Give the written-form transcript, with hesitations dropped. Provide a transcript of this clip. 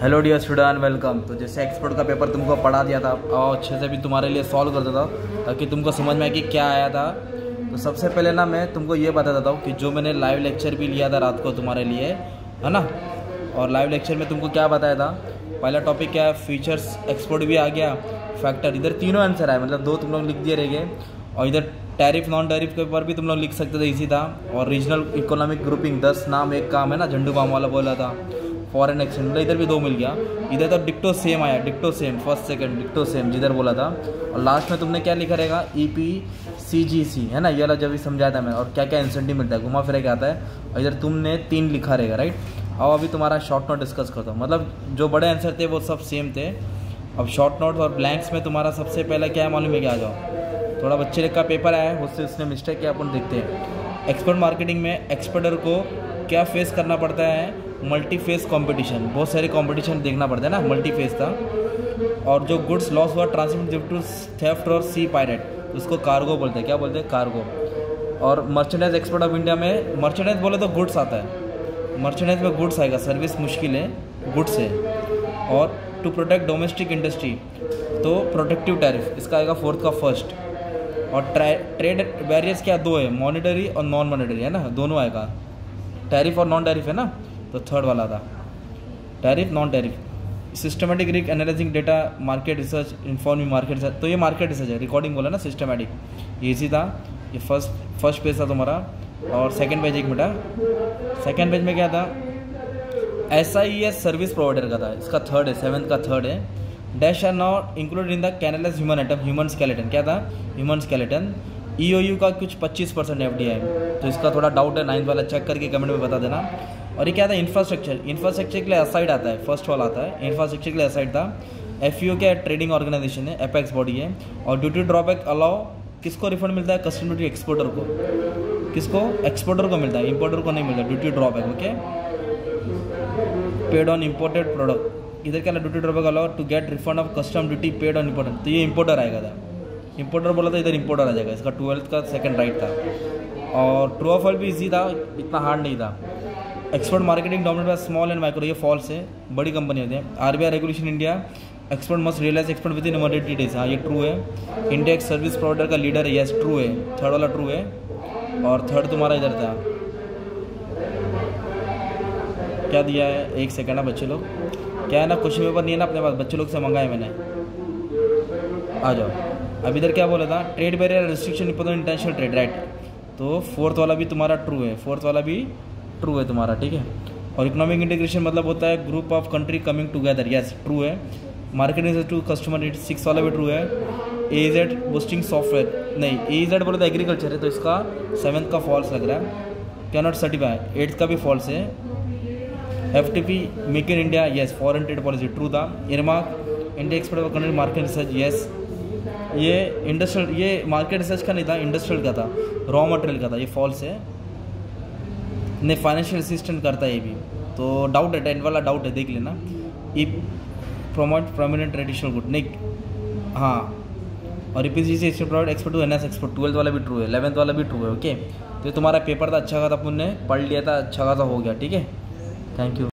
Hello dear student, welcome. तो जैसे export का पेपर तुमको पढ़ा दिया था और अच्छे से भी तुम्हारे लिए सॉल्व कर देता हूँ ताकि तुमको समझ में आए कि क्या आया था। तो सबसे पहले ना मैं तुमको ये बता देता हूँ कि जो मैंने लाइव लेक्चर भी लिया था रात को तुम्हारे लिए, है ना। और लाइव लेक्चर में तुमको क्या बताया था, पहला टॉपिक क्या है, फीचर्स, एक्सपोर्ट भी आ गया, फैक्टर, इधर तीनों आंसर आए, मतलब दो तुम लोग लिख दिए रहेंगे। और इधर टैरिफ नॉन टैरिफ के ऊपर भी तुम लोग लिख सकते थे, इसी था। और रीजनल इकोनॉमिक ग्रुपिंग 10 नाम एक काम है ना, झंडू बाम वाला बोला था। फॉरेन एक्सचेंज मतलब इधर भी दो मिल गया। इधर तो डिक्टो सेम आया, डिक्टो सेम, फर्स्ट सेकंड डिक्टो सेम जिधर बोला था। और लास्ट में तुमने क्या लिखा रहेगा, EPCGC, है ना, ये वाला जब भी समझाया था मैं। और क्या क्या इंसेंटिव मिलता है, घुमा फिरा के आता है। और इधर तुमने 3 लिखा रहेगा, राइट। और अभी तुम्हारा शॉर्ट नोट डिस्कस करता हूँ, मतलब जो बड़े आंसर थे वो सब सेम थे। अब शॉर्ट नोट और ब्लैंक्स में तुम्हारा सबसे पहला क्या है मालूम है, क्या आ जाओ, थोड़ा बच्चे का पेपर आया है, उससे मिस्टेक क्या अपन देखते हैं। एक्सपोर्ट मार्केटिंग में एक्सपोर्टर को क्या फेस करना पड़ता है, मल्टी फेस कंपटीशन, बहुत सारे कंपटीशन देखना पड़ता है ना, मल्टी फेस था। और जो गुड्स लॉस हुआ ट्रांसमिट ड्यू टू थेफ्ट और सी पायरेट, उसको कार्गो बोलते हैं, क्या बोलते हैं, कार्गो। और मर्चेंडाइज एक्सपोर्ट ऑफ इंडिया में, मर्चेंडाइज बोले तो गुड्स आता है, मर्चेंडाइज में गुड्स आएगा, सर्विस मुश्किल है, गुड्स है। और टू प्रोटेक्ट डोमेस्टिक इंडस्ट्री तो प्रोटेक्टिव टैरिफ, इसका आएगा 4th का फर्स्ट। और ट्रेड बैरियर्स क्या, 2 है, मॉनिटरी और नॉन मॉनिटरी, है ना, दोनों आएगा, टैरिफ और नॉन टैरिफ, है ना। तो 3rd वाला था tariff non tariff. Systematic risk analysing data, market research, informing market research, तो ये मार्केट रिसर्च है, रिकॉर्डिंग बोला ना, सिस्टमेटिक, ये इसी था। ये फर्स्ट पेज था तुम्हारा। और सेकंड पेज, एक मिनट, सेकंड पेज में क्या था, SIES सर्विस प्रोवाइडर का था, इसका 3rd है, 7th का 3rd है। Dash are not included in the canalise human atom, human skeleton, क्या था, ह्यूमन स्केलेटन। EOU का कुछ 25% FDI, तो इसका थोड़ा डाउट है, 9th वाला चेक करके कमेंट में बता देना। और ये क्या था, इंफ्रास्ट्रक्चर, इंफ्रास्ट्रक्चर के लिए असाइड आता है, फर्स्ट वाला आता है, इंफ्रास्ट्रक्चर के लिए असाइड था। FEO क्या है, ट्रेडिंग ऑर्गेनाइजेशन है, एपेक्स बॉडी है। और ड्यूटी ड्रॉबैक अलाउ, किसको रिफंड मिलता है, कस्टम ड्यूटी एक्सपोर्टर को, किसको, एक्सपोर्टर को मिलता है, इंपोर्टर को नहीं मिलता, duty drawback, okay. Paid on imported product, इधर क्या है, duty drawback allow to get refund of custom duty paid on imported, तो ये इंपोर्टर आएगा था, इंपोर्टर बोला था, इधर इंपोर्टर आ जाएगा, इसका 12th का 2nd राइट था। और ट्रू ऑफ फॉल्स भी इजी था, इतना हार्ड नहीं था। Export marketing dominated by small and micro, ये फॉल्स है, बड़ी कंपनी होती है। RBI regulation India, export must realise export within 180 days, हाँ ये ट्रू है। इंडिया एक सर्विस प्रोवाइडर का लीडर है, यस ट्रू है, 3rd वाला ट्रू है। और 3rd तुम्हारा इधर था, क्या दिया है, 1 सेकेंड है बच्चे लोग, क्या है ना, क्वेश्चन पेपर नहीं है ना अपने पास, बच्चे लोग से मंगाए मैंने, आ जाओ। अब इधर क्या बोला था, trade barrier restriction international trade, right. तो 4th वाला भी तुम्हारा ट्रू है, 4th वाला भी ट्रू है तुम्हारा, ठीक है। और इकोनॉमिक इंटीग्रेशन मतलब होता है group of country coming together, yes true है। मार्केटिंग टू कस्टमर नीड, 6 वाला भी ट्रू है। AZ बूस्टिंग सॉफ्टवेयर, नहीं, AZ बोला तो एग्रीकल्चर है, तो इसका 7th का फॉल्स लग रहा है। कैन नॉट सर्टिफाई, 8th का भी फॉल्स है। FTP make in India, yes, foreign trade policy, true था। Earmark India export of country market research, yes, ये इंडस्ट्रियल, ये मार्केट रिसर्च का नहीं था, इंडस्ट्रियल का था, रॉ मटेरियल का था, ये फॉल्स है। नहीं, फाइनेंशियल असिस्टेंट करता है ये भी, तो डाउट है, 10 वाला डाउट है, देख लेना। E promote prominent traditional good, नहीं, हाँ। और EPCGC provide export to NS export, 12th वाला भी ट्रू है, 11th वाला भी ट्रू है, ओके। तो तुम्हारा पेपर था, अच्छा खासा, पुण्य पढ़ लिया था, अच्छा खासा हो गया, ठीक है। Thank you.